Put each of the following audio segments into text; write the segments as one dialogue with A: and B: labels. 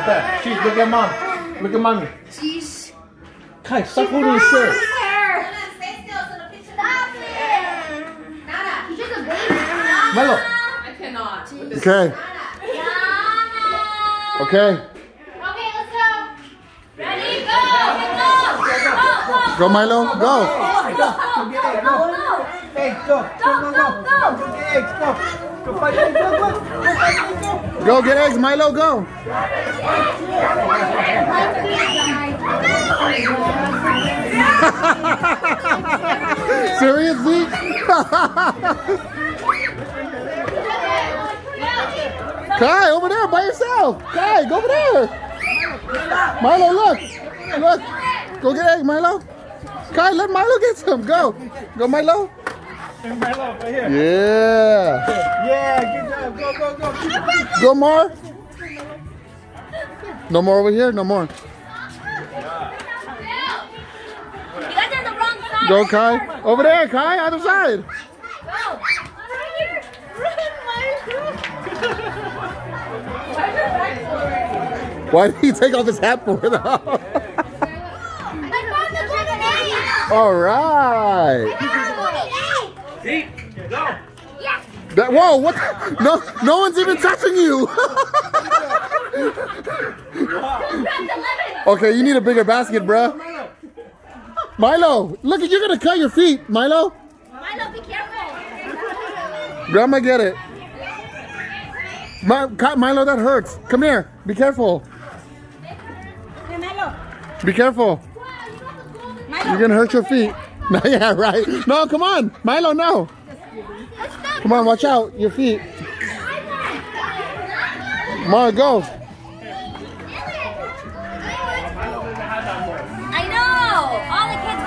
A: that. Cheese, look at mom. Look at mommy.
B: Cheese.
A: Kai, stop holding your shirt. Milo.
C: I cannot.
D: Okay. Okay.
B: Okay, let's go. Ready? Go!
D: Go, Milo. Go.
A: Go. Hey, go. Go get eggs. Go. Go find eggs. Go.
D: Go get eggs, Milo. Go. Seriously? Kai, over there by yourself. Kai, go over there. Milo, look. Look. Go get eggs, Milo. Kai, let Milo get some. Go. Go, Milo.
A: Hey, Milo, right here.
D: Yeah.
A: Yeah, good job. Go, go, go.
D: Go more. No more over here. No more.
B: You guys are on the wrong side.
D: Go, Kai. Over there, Kai. Other side.
B: Go. Right here.
D: Why did he take off his hat for it? All right. That, whoa, what? No one's even touching you. Okay, you need a bigger basket, bruh. Milo, look, you're gonna cut your feet, Milo.
B: Milo, be careful.
D: Grandma, get it. Milo, that hurts. Come here. Be careful. Be careful. You're gonna hurt your feet. No, yeah, right. No, come on, Milo, no. Come on, watch out, your feet. Come on, go.
B: I know. All the kids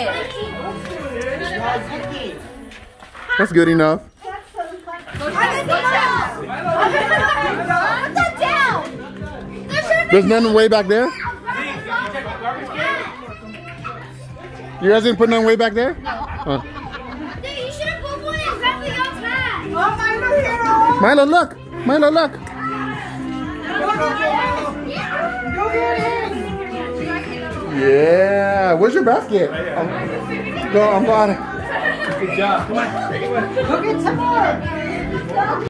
B: got it.
D: That's good enough. There's none way back there? You guys didn't put none way back there?
B: No.
D: Oh.
B: Dude, you should have put one in Grandpa Young's hat.
D: Milo, look. Milo, look. Yeah. Where's your basket? Go, I'm glad.
A: Good job. Come on. Go get some more.